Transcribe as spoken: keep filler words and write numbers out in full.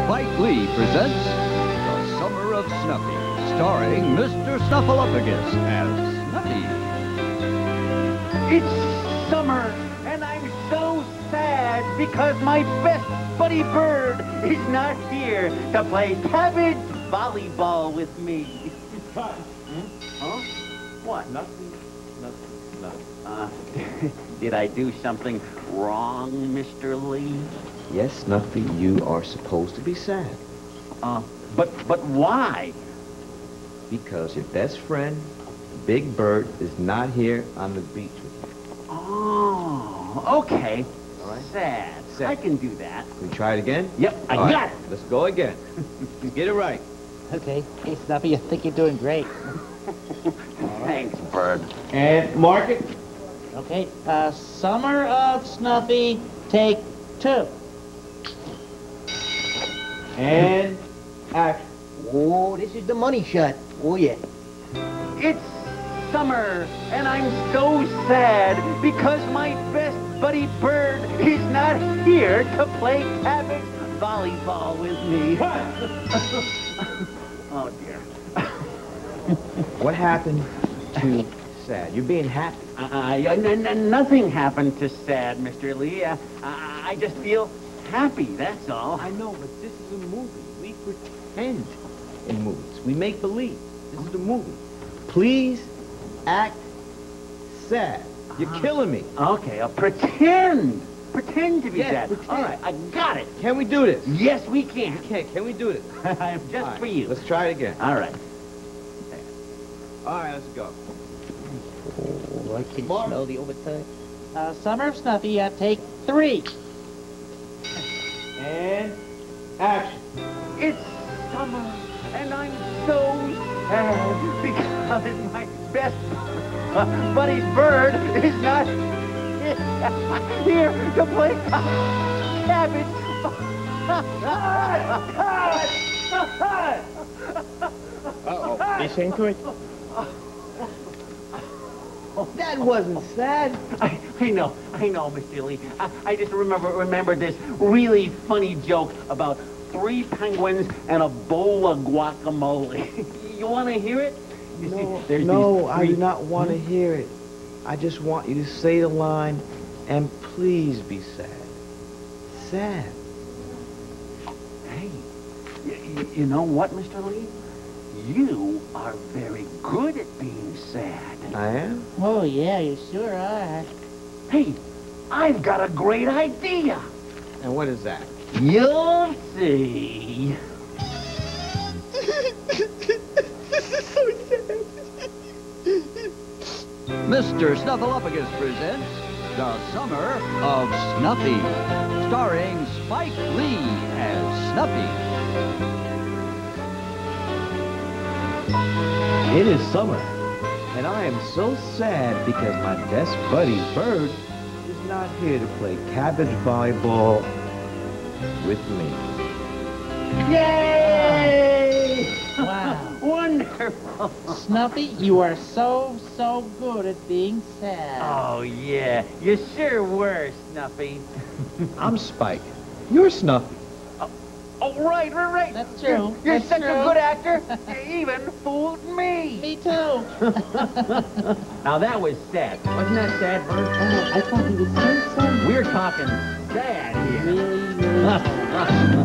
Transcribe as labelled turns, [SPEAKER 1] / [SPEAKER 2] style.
[SPEAKER 1] Spike Lee presents The Summer of Snuffy, starring Mister Snuffleupagus as Snuffy.
[SPEAKER 2] It's summer, and I'm so sad because my best buddy Bird is not here to play cabbage volleyball with me. Hmm? Huh? What?
[SPEAKER 3] Nothing. Nothing. Nothing.
[SPEAKER 2] Uh, did I do something wrong, Mister Lee?
[SPEAKER 3] Yes, Snuffy, you are supposed to be sad.
[SPEAKER 2] Uh, but, but why?
[SPEAKER 3] Because your best friend, Big Bird, is not here on the beach with you.
[SPEAKER 2] Oh, okay.
[SPEAKER 3] All right.
[SPEAKER 2] Sad.
[SPEAKER 3] Sad.
[SPEAKER 2] I can do that.
[SPEAKER 3] Can we try it again?
[SPEAKER 2] Yep, I
[SPEAKER 3] All
[SPEAKER 2] got
[SPEAKER 3] right,
[SPEAKER 2] it.
[SPEAKER 3] Let's go again. Get it right.
[SPEAKER 4] Okay. Hey, Snuffy, I think you're doing great.
[SPEAKER 2] Thanks, Bird.
[SPEAKER 3] And mark it.
[SPEAKER 4] Okay. Uh, Summer of Snuffy, take two.
[SPEAKER 3] And action.
[SPEAKER 4] Oh, this is the money shot. Oh, yeah.
[SPEAKER 2] It's summer, and I'm so sad because my best buddy Bird is not here to play cabbage volleyball with me. Oh, dear.
[SPEAKER 3] What happened to sad? You're being happy.
[SPEAKER 2] Uh, n n nothing happened to sad, Mister Lee. Uh, I, I just feel happy, that's all.
[SPEAKER 3] I know, but this is a movie. We pretend in movies. We make believe. This is a movie. Please act sad. You're
[SPEAKER 2] Uh-huh.
[SPEAKER 3] killing me.
[SPEAKER 2] Okay, I'll pretend. Pretend to be
[SPEAKER 3] Yes,
[SPEAKER 2] sad.
[SPEAKER 3] pretend.
[SPEAKER 2] All right, I got it.
[SPEAKER 3] Can we do this?
[SPEAKER 2] Yes, we can.
[SPEAKER 3] Okay, can we do this?
[SPEAKER 2] Just
[SPEAKER 3] All right,
[SPEAKER 2] for you.
[SPEAKER 3] Let's try it again.
[SPEAKER 2] All right.
[SPEAKER 3] All right, let's go.
[SPEAKER 4] Oh, I can smell the overtime. Uh, Summer of Snuffy, uh, take three.
[SPEAKER 3] And action.
[SPEAKER 2] It's summer, and I'm so sad because my best uh, buddy Bird is not here to play cabbage.
[SPEAKER 3] Uh-oh. Listen to it. That wasn't sad.
[SPEAKER 2] I, I know, I know, Mister Lee. I, I just remember remember this really funny joke about three penguins and a bowl of guacamole. You want to hear it? You
[SPEAKER 3] No,
[SPEAKER 2] see, there's
[SPEAKER 3] no,
[SPEAKER 2] these
[SPEAKER 3] I
[SPEAKER 2] three-
[SPEAKER 3] do not want to hear it. I just want you to say the line, and please be sad. Sad.
[SPEAKER 2] Hey, you, you know what, Mister Lee? You are very good at being sad.
[SPEAKER 3] I am?
[SPEAKER 4] Oh, yeah, you sure are.
[SPEAKER 2] Hey, I've got a great idea.
[SPEAKER 3] And what is that?
[SPEAKER 2] You'll see.
[SPEAKER 1] Mister Snuffleupagus presents The Summer of Snuffy, starring Spike Lee as Snuffy.
[SPEAKER 3] It is summer, and I am so sad because my best buddy, Bird, is not here to play cabbage volleyball with me.
[SPEAKER 2] Yay!
[SPEAKER 4] Wow.
[SPEAKER 2] Wonderful.
[SPEAKER 4] Snuffy, you are so, so good at being sad.
[SPEAKER 2] Oh, yeah. You sure were, Snuffy.
[SPEAKER 3] I'm Spike. You're Snuffy.
[SPEAKER 2] Oh, right, right, right.
[SPEAKER 4] That's true.
[SPEAKER 2] You're, you're
[SPEAKER 4] That's
[SPEAKER 2] such
[SPEAKER 4] true.
[SPEAKER 2] a good actor. You even fooled me.
[SPEAKER 4] Me too.
[SPEAKER 2] Now, that was sad. Wasn't that sad, Bert?
[SPEAKER 4] Oh, I thought he was so sad.
[SPEAKER 2] We're talking sad here.
[SPEAKER 4] Really, really sad.